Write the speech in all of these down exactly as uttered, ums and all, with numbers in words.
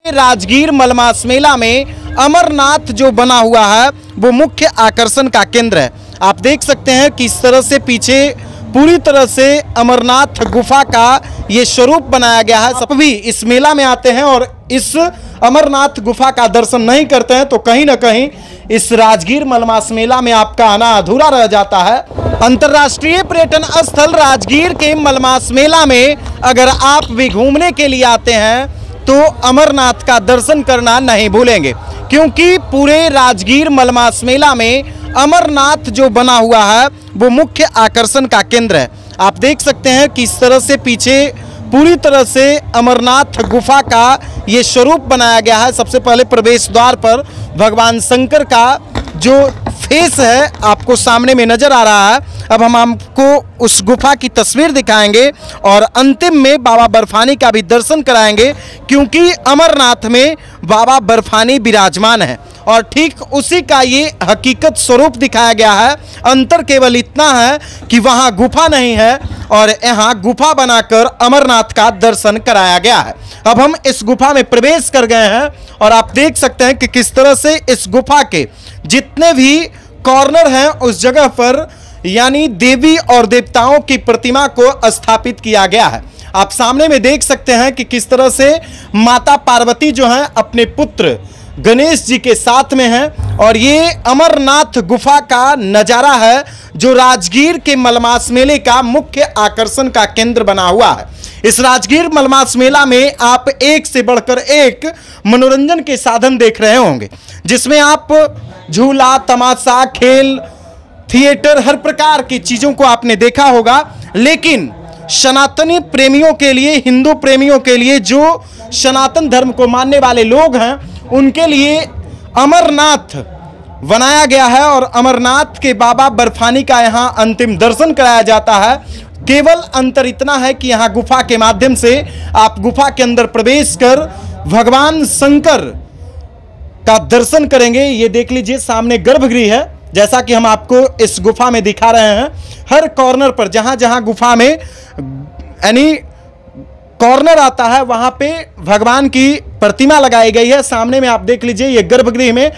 राजगीर मलमास मेला में अमरनाथ जो बना हुआ है वो मुख्य आकर्षण का केंद्र है। आप देख सकते हैं कि इस तरह से पीछे पूरी तरह से अमरनाथ गुफा का ये स्वरूप बनाया गया है। सब भी इस मेला में आते हैं और इस अमरनाथ गुफा का दर्शन नहीं करते हैं तो कहीं ना कहीं इस राजगीर मलमास मेला में आपका आना अधूरा रह जाता है। अंतर्राष्ट्रीय पर्यटन स्थल राजगीर के मलमास मेला में अगर आप भी घूमने के लिए आते हैं तो अमरनाथ का दर्शन करना नहीं भूलेंगे, क्योंकि पूरे राजगीर मलमास मेला में अमरनाथ जो बना हुआ है वो मुख्य आकर्षण का केंद्र है। आप देख सकते हैं कि इस तरह से पीछे पूरी तरह से अमरनाथ गुफा का ये स्वरूप बनाया गया है। सबसे पहले प्रवेश द्वार पर भगवान शंकर का जो फेस है आपको सामने में नजर आ रहा है। अब हम आपको उस गुफा की तस्वीर दिखाएंगे और अंतिम में बाबा बर्फानी का भी दर्शन कराएंगे, क्योंकि अमरनाथ में बाबा बर्फानी विराजमान है और ठीक उसी का ये हकीकत स्वरूप दिखाया गया है। अंतर केवल इतना है कि वहाँ गुफा नहीं है और यहाँ गुफा बनाकर अमरनाथ का दर्शन कराया गया है। अब हम इस गुफा में प्रवेश कर गए हैं और आप देख सकते हैं कि किस तरह से इस गुफा के जितने भी कॉर्नर हैं उस जगह पर यानी देवी और देवताओं की प्रतिमा को स्थापित किया गया है। आप सामने में देख सकते हैं कि किस तरह से माता पार्वती जो हैं अपने पुत्र गणेश जी के साथ में हैं और ये अमरनाथ गुफा का नज़ारा है जो राजगीर के मलमास मेले का मुख्य आकर्षण का केंद्र बना हुआ है। इस राजगीर मलमास मेला में आप एक से बढ़कर एक मनोरंजन के साधन देख रहे होंगे, जिसमें आप झूला, तमाशा, खेल, थिएटर, हर प्रकार की चीज़ों को आपने देखा होगा। लेकिन सनातनी प्रेमियों के लिए, हिंदू प्रेमियों के लिए, जो सनातन धर्म को मानने वाले लोग हैं उनके लिए अमरनाथ बनाया गया है और अमरनाथ के बाबा बर्फानी का यहाँ अंतिम दर्शन कराया जाता है। केवल अंतर इतना है कि यहाँ गुफा के माध्यम से आप गुफा के अंदर प्रवेश कर भगवान शंकर का दर्शन करेंगे। ये देख लीजिए सामने गर्भगृह है, जैसा कि हम आपको इस गुफा में दिखा रहे हैं। हर कॉर्नर पर जहाँ जहाँ गुफा में यानी कॉर्नर आता है वहाँ पे भगवान की प्रतिमा लगाई गई है। सामने में आप देख लीजिए ये गर्भगृह में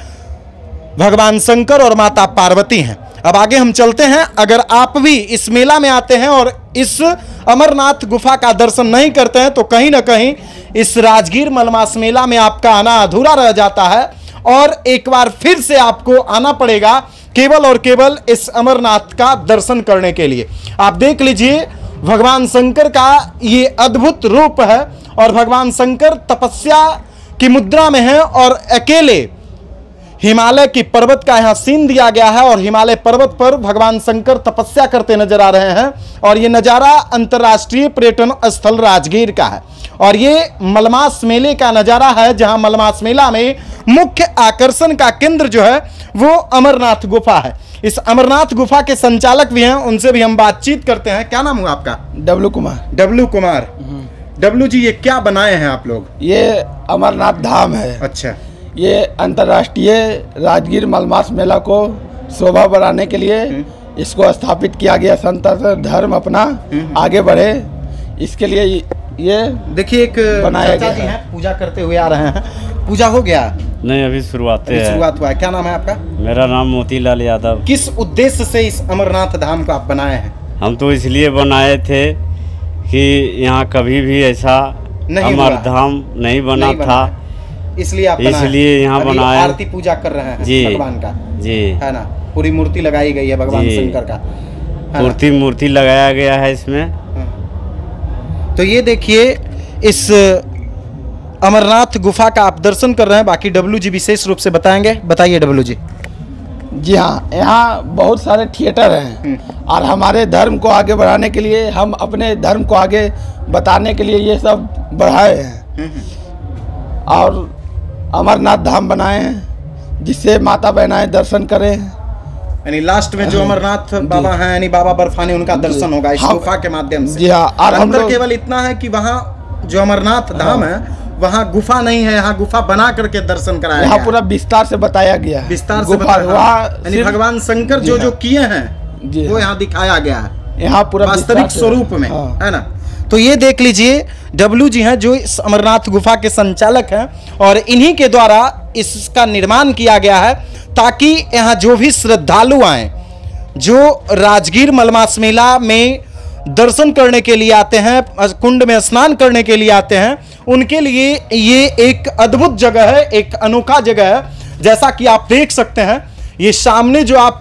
भगवान शंकर और माता पार्वती हैं। अब आगे हम चलते हैं। अगर आप भी इस मेला में आते हैं और इस अमरनाथ गुफा का दर्शन नहीं करते हैं तो कहीं ना कहीं इस राजगीर मलमास मेला में आपका आना अधूरा रह जाता है और एक बार फिर से आपको आना पड़ेगा केवल और केवल इस अमरनाथ का दर्शन करने के लिए। आप देख लीजिए भगवान शंकर का ये अद्भुत रूप है और भगवान शंकर तपस्या की मुद्रा में है और अकेले हिमालय की पर्वत का यहाँ सीन दिया गया है और हिमालय पर्वत पर भगवान शंकर तपस्या करते नजर आ रहे हैं और ये नज़ारा अंतर्राष्ट्रीय पर्यटन स्थल राजगीर का है और ये मलमास मेले का नज़ारा है, जहाँ मलमास मेला में मुख्य आकर्षण का केंद्र जो है वो अमरनाथ गुफा है। इस अमरनाथ गुफा के संचालक भी हैं, उनसे भी हम बातचीत करते हैं। क्या नाम हुआ आपका? W Kumar. W Kumar. W ji, ये क्या बनाए हैं आप लोग? ये अमरनाथ धाम है। अच्छा। ये अंतर्राष्ट्रीय राजगीर मलमास मेला को शोभा बढ़ाने के लिए इसको स्थापित किया गया। संत धर्म अपना आगे बढ़े इसके लिए ये देखिए एक बनाया चाचा जी हैं पूजा करते हुए आ रहे हैं। पूजा हो गया? नहीं, अभी शुरुआत है। शुरुआत हुआ है। क्या नाम है आपका? मेरा नाम मोतीलाल यादव। किस उद्देश्य से इस अमरनाथ धाम को आप बनाए हैं? हम तो इसलिए बनाए थे कि यहाँ कभी भी ऐसा अमर धाम नहीं बना नहीं था, इसलिए आप इसलिए यहाँ बनाए। आरती पूजा कर रहे हैं जी भगवान का, जी है ना? पूरी मूर्ति लगाई गई है भगवान शंकर का, मूर्ति मूर्ति लगाया गया है इसमें। तो ये देखिए इस अमरनाथ गुफा का आप दर्शन कर रहे हैं। बाकी डब्लू जी विशेष रूप से बताएंगे। बताइए डब्लू जी। जी हाँ, यहाँ बहुत सारे थिएटर हैं और हमारे धर्म को आगे बढ़ाने के लिए, हम अपने धर्म को आगे बताने के लिए ये सब बढ़ाए हैं और अमरनाथ धाम बनाए हैं जिससे माता बहनाएं दर्शन करें। यानी लास्ट में जो अमरनाथ बाबा हैं यानी बाबा बर्फानी, उनका दर्शन होगा इस गुफा के माध्यम से। जी हाँ। और अंतर केवल इतना है कि वहाँ जो अमरनाथ धाम है वहाँ गुफा नहीं है, यहाँ गुफा बना करके दर्शन कराया यहाँ पूरा विस्तार से बताया गया है। विस्तार से यानी भगवान शंकर जो जो किए हैं वो यहाँ दिखाया गया है, यहाँ पूरा वास्तविक स्वरूप में, है ना? तो ये देख लीजिए डब्लू जी हैं जो इस अमरनाथ गुफा के संचालक हैं और इन्हीं के द्वारा इसका निर्माण किया गया है ताकि यहाँ जो भी श्रद्धालु आए, जो राजगीर मलमास मेला में दर्शन करने के लिए आते हैं, कुंड में स्नान करने के लिए आते हैं, उनके लिए ये एक अद्भुत जगह है, एक अनोखा जगह है। जैसा कि आप देख सकते हैं, ये सामने जो आप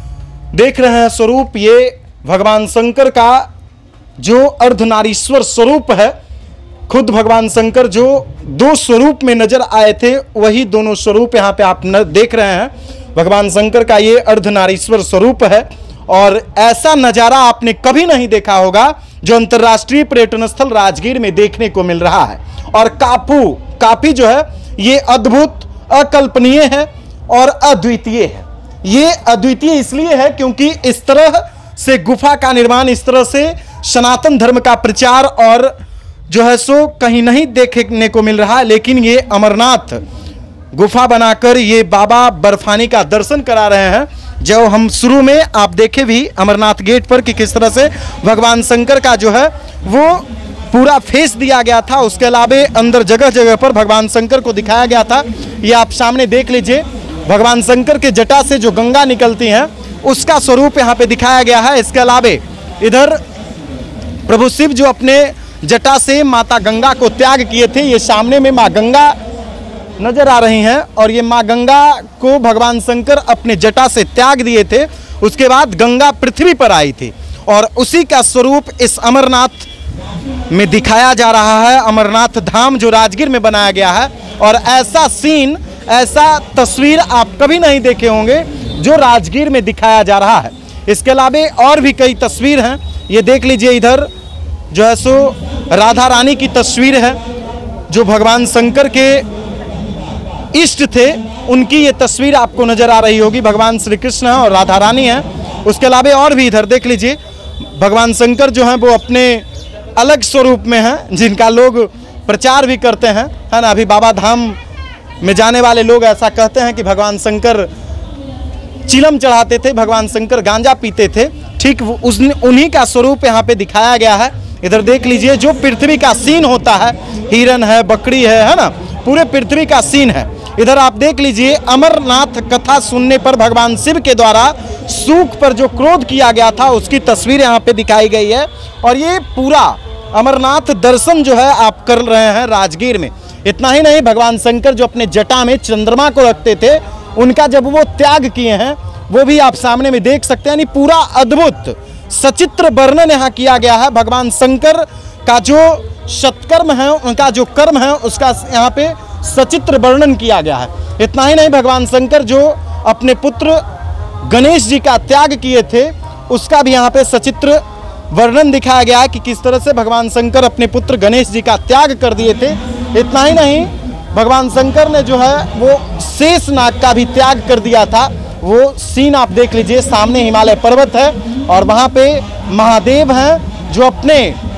देख रहे हैं स्वरूप, ये भगवान शंकर का जो अर्धनारीश्वर स्वरूप है। खुद भगवान शंकर जो दो स्वरूप में नजर आए थे, वही दोनों स्वरूप यहाँ पे आप न देख रहे हैं। भगवान शंकर का ये अर्धनारीश्वर स्वरूप है और ऐसा नज़ारा आपने कभी नहीं देखा होगा जो अंतर्राष्ट्रीय पर्यटन स्थल राजगीर में देखने को मिल रहा है। और काफू काफी जो है ये अद्भुत, अकल्पनीय है और अद्वितीय है। ये अद्वितीय इसलिए है क्योंकि इस तरह से गुफा का निर्माण, इस तरह से सनातन धर्म का प्रचार और जो है सो कहीं नहीं देखने को मिल रहा है। लेकिन ये अमरनाथ गुफा बनाकर ये बाबा बर्फानी का दर्शन करा रहे हैं। जो हम शुरू में आप देखे भी अमरनाथ गेट पर कि किस तरह से भगवान शंकर का जो है वो पूरा फेस दिया गया था। उसके अलावा अंदर जगह जगह पर भगवान शंकर को दिखाया गया था। ये आप सामने देख लीजिए, भगवान शंकर के जटा से जो गंगा निकलती हैं उसका स्वरूप यहाँ पे दिखाया गया है। इसके अलावा इधर प्रभु शिव जो अपने जटा से माता गंगा को त्याग किए थे, ये सामने में माँ गंगा नजर आ रही हैं और ये माँ गंगा को भगवान शंकर अपने जटा से त्याग दिए थे। उसके बाद गंगा पृथ्वी पर आई थी और उसी का स्वरूप इस अमरनाथ में दिखाया जा रहा है। अमरनाथ धाम जो राजगीर में बनाया गया है और ऐसा सीन, ऐसा तस्वीर आप कभी नहीं देखे होंगे जो राजगीर में दिखाया जा रहा है। इसके अलावा और भी कई तस्वीर हैं। ये देख लीजिए, इधर जो है सो राधा रानी की तस्वीर है जो भगवान शंकर के इष्ट थे, उनकी ये तस्वीर आपको नजर आ रही होगी। भगवान श्री कृष्ण है और राधा रानी है। उसके अलावा और भी इधर देख लीजिए, भगवान शंकर जो हैं वो अपने अलग स्वरूप में हैं जिनका लोग प्रचार भी करते हैं, है ना। अभी बाबा धाम में जाने वाले लोग ऐसा कहते हैं कि भगवान शंकर चिलम चढ़ाते थे, भगवान शंकर गांजा पीते थे। ठीक उस उन्हीं का स्वरूप यहाँ पे दिखाया गया है। इधर देख लीजिए, जो पृथ्वी का सीन होता है, हिरन है, बकरी है, है ना, पूरे पृथ्वी का सीन है। इधर आप देख लीजिए, अमरनाथ कथा सुनने पर भगवान शिव के द्वारा सूख पर जो क्रोध किया गया था उसकी तस्वीर यहाँ पे दिखाई गई है। और ये पूरा अमरनाथ दर्शन जो है आप कर रहे हैं राजगीर में। इतना ही नहीं, भगवान शंकर जो अपने जटा में चंद्रमा को रखते थे, उनका जब वो त्याग किए हैं वो भी आप सामने में देख सकते हैं। यानी पूरा अद्भुत सचित्र वर्णन यहाँ किया गया है। भगवान शंकर का जो सत्कर्म है, उनका जो कर्म है, उसका यहाँ पे सचित्र वर्णन किया गया है। इतना ही नहीं, भगवान शंकर जो अपने पुत्र गणेश जी का त्याग किए थे उसका भी यहाँ पे सचित्र वर्णन दिखाया गया है कि किस तरह से भगवान शंकर अपने पुत्र गणेश जी का त्याग कर दिए थे। इतना ही नहीं, भगवान शंकर ने जो है वो शेष नाग का भी त्याग कर दिया था। वो सीन आप देख लीजिए, सामने हिमालय पर्वत है और वहाँ पे महादेव हैं जो अपने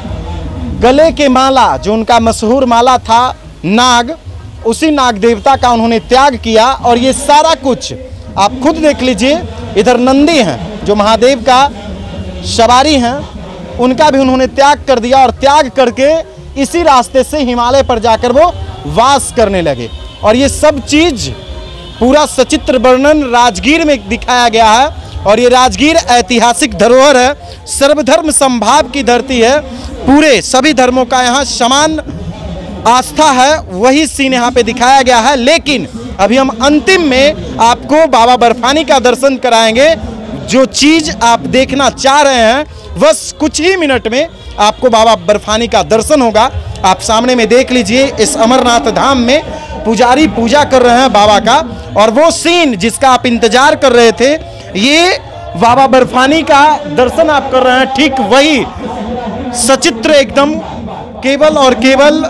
गले के माला, जो उनका मशहूर माला था नाग, उसी नाग देवता का उन्होंने त्याग किया। और ये सारा कुछ आप खुद देख लीजिए। इधर नंदी हैं जो महादेव का सवारी हैं, उनका भी उन्होंने त्याग कर दिया और त्याग करके इसी रास्ते से हिमालय पर जाकर वो वास करने लगे। और ये सब चीज़ पूरा सचित्र वर्णन राजगीर में दिखाया गया है। और ये राजगीर ऐतिहासिक धरोहर है, सर्वधर्म संभाव की धरती है। पूरे सभी धर्मों का यहाँ समान आस्था है, वही सीन यहाँ पे दिखाया गया है। लेकिन अभी हम अंतिम में आपको बाबा बर्फानी का दर्शन कराएंगे। जो चीज़ आप देखना चाह रहे हैं बस कुछ ही मिनट में आपको बाबा बर्फानी का दर्शन होगा। आप सामने में देख लीजिए, इस अमरनाथ धाम में पुजारी पूजा कर रहे हैं बाबा का। और वो सीन जिसका आप इंतजार कर रहे थे, ये बाबा बर्फानी का दर्शन आप कर रहे हैं। ठीक वही सचित्र एकदम, केवल और केवल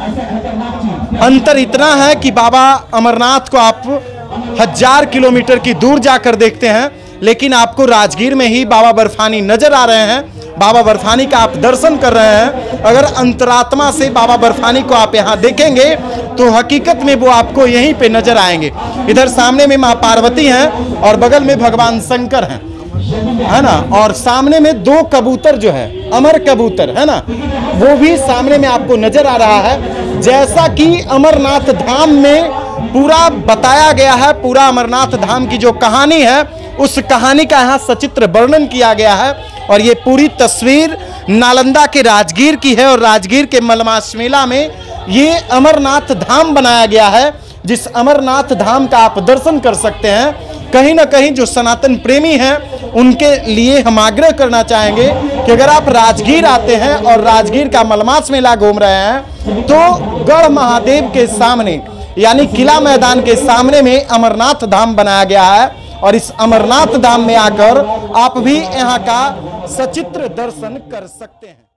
अंतर इतना है कि बाबा अमरनाथ को आप हजार किलोमीटर की दूर जाकर देखते हैं, लेकिन आपको राजगीर में ही बाबा बर्फानी नजर आ रहे हैं। बाबा बर्फानी का आप दर्शन कर रहे हैं। अगर अंतरात्मा से बाबा बर्फानी को आप यहाँ देखेंगे तो हकीकत में वो आपको यहीं पे नजर आएंगे। इधर सामने में माँ पार्वती हैं और बगल में भगवान शंकर हैं, है ना। और सामने में दो कबूतर जो है अमर कबूतर, है ना, वो भी सामने में आपको नजर आ रहा है। जैसा कि अमरनाथ धाम में पूरा बताया गया है, पूरा अमरनाथ धाम की जो कहानी है उस कहानी का यहाँ सचित्र वर्णन किया गया है। और ये पूरी तस्वीर नालंदा के राजगीर की है और राजगीर के मलमास मेला में ये अमरनाथ धाम बनाया गया है, जिस अमरनाथ धाम का आप दर्शन कर सकते हैं। कहीं ना कहीं जो सनातन प्रेमी हैं उनके लिए हम आग्रह करना चाहेंगे कि अगर आप राजगीर आते हैं और राजगीर का मलमास मेला घूम रहे हैं तो गढ़ महादेव के सामने यानी किला मैदान के सामने में अमरनाथ धाम बनाया गया है और इस अमरनाथ धाम में आकर आप भी यहाँ का सचित्र दर्शन कर सकते हैं।